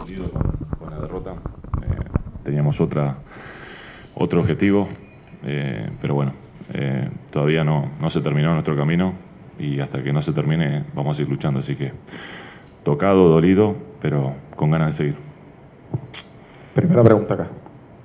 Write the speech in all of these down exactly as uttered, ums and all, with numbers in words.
dolido con, con la derrota. Eh, teníamos otra, otro objetivo, eh, pero bueno, eh, todavía no, no se terminó nuestro camino y hasta que no se termine vamos a seguir luchando. Así que tocado, dolido, pero con ganas de seguir. Primera pregunta acá.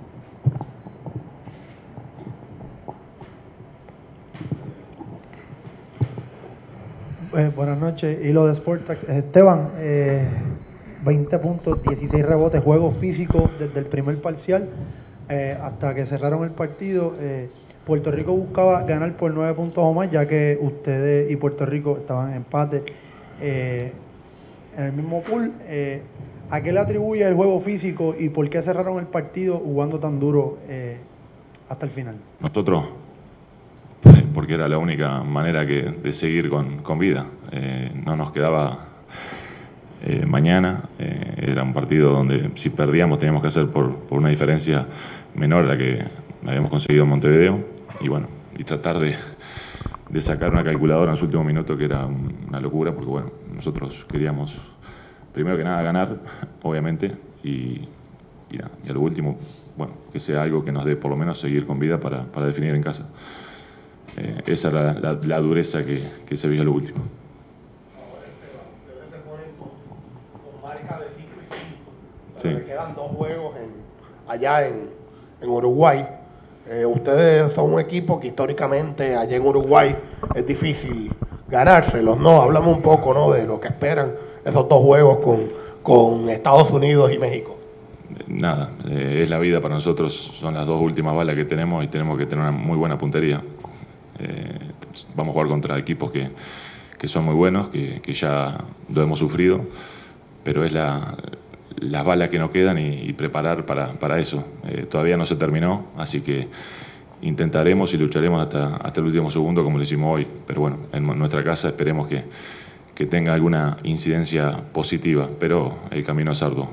Eh, buenas noches, Hilo de Sportax. Esteban, eh, veinte puntos, dieciséis rebotes, juego físico desde el primer parcial eh, hasta que cerraron el partido. Eh, Puerto Rico buscaba ganar por nueve puntos o más, ya que ustedes y Puerto Rico estaban en empate eh, en el mismo pool. Eh, ¿A qué le atribuye el juego físico y por qué cerraron el partido jugando tan duro eh, hasta el final? Nosotros, porque era la única manera que, de seguir con, con vida. Eh, no nos quedaba eh, mañana. Eh, era un partido donde si perdíamos teníamos que hacer por, por una diferencia menor a la que habíamos conseguido en Montevideo. Y bueno, y tratar de, de sacar una calculadora en los últimos minutos, que era una locura, porque bueno, nosotros queríamos primero que nada ganar, obviamente, y, y, nada, y a lo último, bueno, que sea algo que nos dé por lo menos seguir con vida para, para definir en casa. Eh, esa era la, la, la dureza que, que se vio a lo último. Ahora, Esteban, ustedes se ponen con, con marca de cinco y cinco, pero Sí. le quedan dos juegos en, allá en, en Uruguay. Eh, ustedes son un equipo que históricamente allá en Uruguay es difícil ganárselos, ¿no? Háblame un poco, ¿no?, de lo que esperan esos dos juegos con, con Estados Unidos y México. Nada, eh, es la vida para nosotros, son las dos últimas balas que tenemos y tenemos que tener una muy buena puntería. Eh, vamos a jugar contra equipos que, que son muy buenos, que, que ya lo hemos sufrido, pero es la, las balas que nos quedan y, y preparar para, para eso. Eh, todavía no se terminó, así que intentaremos y lucharemos hasta, hasta el último segundo como lo hicimos hoy, pero bueno, en nuestra casa esperemos que, que tenga alguna incidencia positiva, pero el camino es arduo.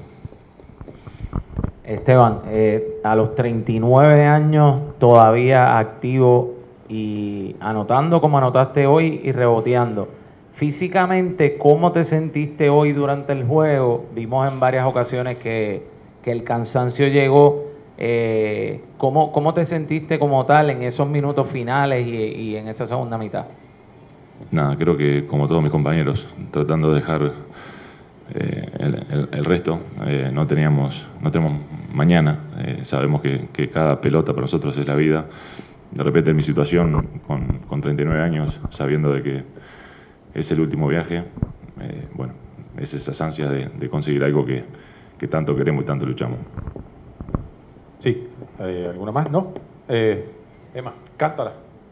Esteban, eh, a los treinta y nueve años todavía activo y anotando como anotaste hoy y reboteando. Físicamente, ¿cómo te sentiste hoy durante el juego? Vimos en varias ocasiones que, que el cansancio llegó. Eh, ¿cómo, ¿Cómo te sentiste como tal en esos minutos finales y, y en esa segunda mitad? Nada, creo que como todos mis compañeros, tratando de dejar eh, el, el, el resto. Eh, no teníamos, no tenemos mañana. Eh, sabemos que, que cada pelota para nosotros es la vida. De repente en mi situación, con, con treinta y nueve años, sabiendo de que es el último viaje, eh, bueno, es esas ansias de, de conseguir algo que, que tanto queremos y tanto luchamos. Sí, eh, ¿alguna más? ¿No? Eh, Emma, cántala.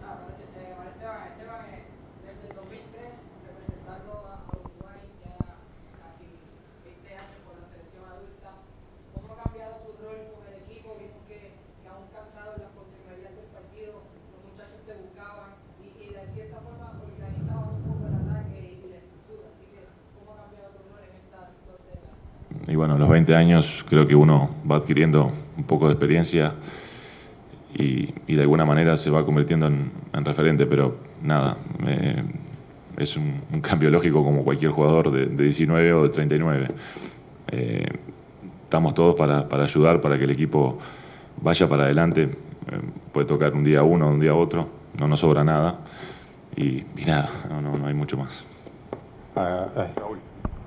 Y bueno, a los veinte años creo que uno va adquiriendo un poco de experiencia y, y de alguna manera se va convirtiendo en, en referente, pero nada, eh, es un, un cambio lógico como cualquier jugador de, de diecinueve o de treinta y nueve. Eh, estamos todos para, para ayudar, para que el equipo vaya para adelante. Eh, puede tocar un día uno, un día otro, no nos sobra nada y, y nada, no, no, no hay mucho más. Ah, ay, Raúl.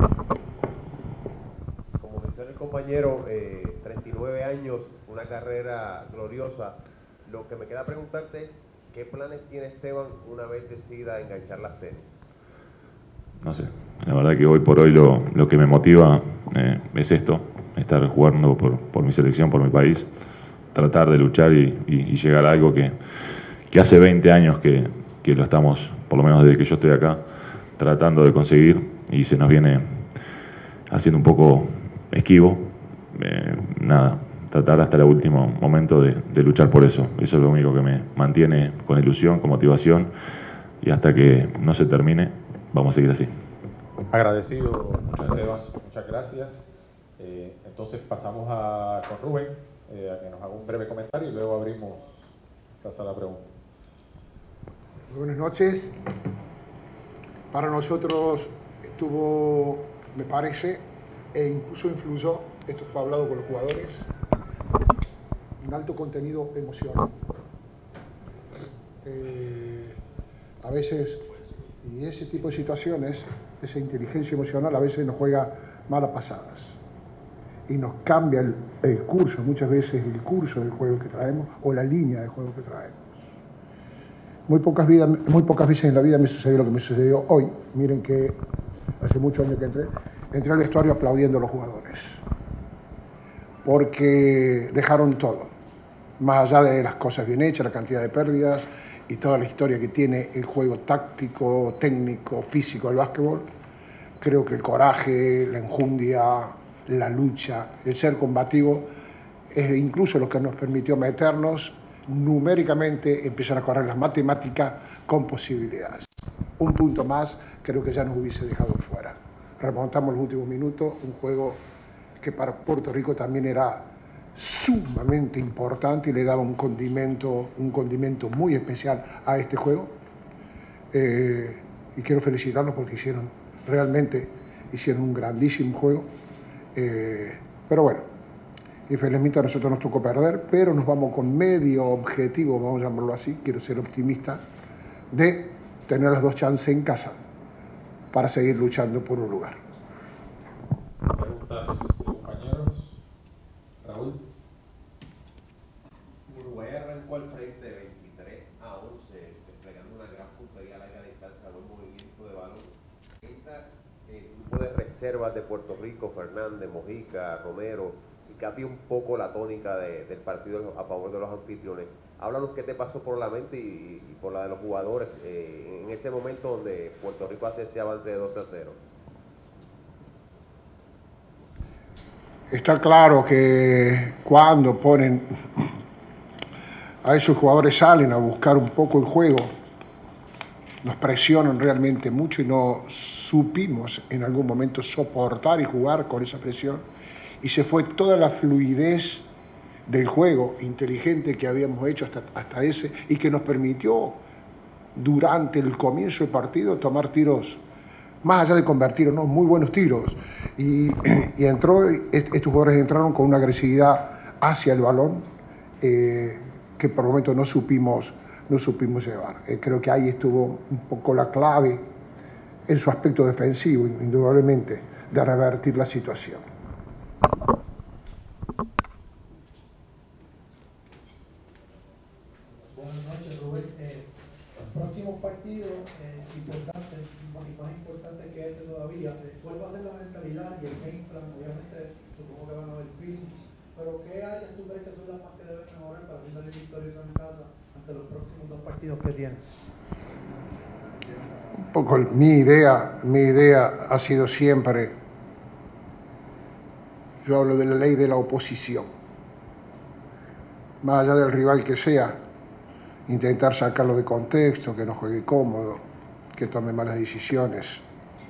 El compañero, eh, treinta y nueve años, una carrera gloriosa. Lo que me queda preguntarte, ¿qué planes tiene Esteban una vez decida enganchar las tenis? No sé, la verdad que hoy por hoy lo, lo que me motiva eh, es esto, estar jugando por, por mi selección, por mi país, tratar de luchar y, y, y llegar a algo que, que hace veinte años que, que lo estamos, por lo menos desde que yo estoy acá, tratando de conseguir y se nos viene haciendo un poco esquivo. Eh, nada, tratar hasta el último momento de, de luchar por eso. Eso es lo único que me mantiene con ilusión, con motivación, y hasta que no se termine vamos a seguir así. Agradecido, Muchas Esteban. gracias. Muchas gracias. Eh, entonces pasamos a, con Rubén eh, a que nos haga un breve comentario y luego abrimos la sala de preguntas. Muy buenas noches. Para nosotros estuvo, me parece, e incluso influyó esto fue hablado con los jugadores, un alto contenido emocional. Eh, a veces, y ese tipo de situaciones, esa inteligencia emocional a veces nos juega malas pasadas y nos cambia el, el curso, muchas veces el curso del juego que traemos o la línea de juego que traemos. Muy pocas, vidas, muy pocas veces en la vida me sucedió lo que me sucedió hoy. Miren que hace muchos años que entré, entré al vestuario aplaudiendo a los jugadores, porque dejaron todo, más allá de las cosas bien hechas, la cantidad de pérdidas y toda la historia que tiene el juego táctico, técnico, físico del básquetbol. Creo que el coraje, la enjundia, la lucha, el ser combativo, es incluso lo que nos permitió meternos numéricamente, empezar a correr las matemáticas con posibilidades. Un punto más creo que ya nos hubiese dejado fuera. Remontamos los últimos minutos, un juego que para Puerto Rico también era sumamente importante y le daba un condimento, un condimento muy especial a este juego. Eh, y quiero felicitarlos porque hicieron, realmente hicieron un grandísimo juego. Eh, pero bueno, infelizmente a nosotros nos tocó perder, pero nos vamos con medio objetivo, vamos a llamarlo así, quiero ser optimista, de tener las dos chances en casa para seguir luchando por un lugar. Preguntas de compañeros. Raúl. Uruguay arrancó al frente veintitrés a once, desplegando una gran puntería a larga distancia, buen movimiento de balón. Entra el grupo de reservas de Puerto Rico, Fernández, Mojica, Romero, y cambia un poco la tónica de, del partido a favor de los anfitriones. Háblanos qué te pasó por la mente y, y por la de los jugadores eh, en ese momento donde Puerto Rico hace ese avance de doce a cero. Está claro que cuando ponen a esos jugadores, salen a buscar un poco el juego, nos presionan realmente mucho y no supimos en algún momento soportar y jugar con esa presión, y se fue toda la fluidez del juego inteligente que habíamos hecho hasta, hasta ese, y que nos permitió durante el comienzo del partido tomar tiros, más allá de convertir, ¿no?, muy buenos tiros, y, y entró, estos jugadores entraron con una agresividad hacia el balón eh, que por el momento no supimos, no supimos llevar. Eh, creo que ahí estuvo un poco la clave en su aspecto defensivo, indudablemente, de revertir la situación. Buenas noches, Rubén. Eh, próximos partidos eh, importantes, más, más importantes que este todavía. Eh, ¿Cuál va a ser la mentalidad y el game plan? Obviamente, supongo que van a haber feelings, pero ¿qué áreas tú crees que son las más que deben mejorar para que salir victoriosos en casa ante los próximos dos partidos que tienes? Un poco mi idea, mi idea ha sido siempre, yo hablo de la ley de la oposición, más allá del rival que sea, intentar sacarlo de contexto, que no juegue cómodo, que tome malas decisiones.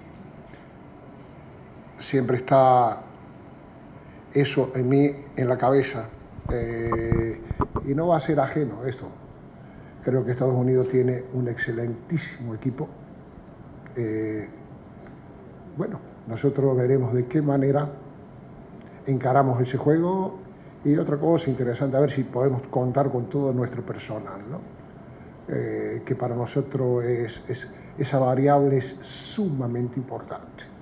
Siempre está eso en mí, en la cabeza, eh, y no va a ser ajeno esto. Creo que Estados Unidos tiene un excelentísimo equipo. Eh, bueno, nosotros veremos de qué manera encaramos ese juego, y otra cosa interesante, a ver si podemos contar con todo nuestro personal, ¿no? Eh, que para nosotros es, es, esa variable es sumamente importante.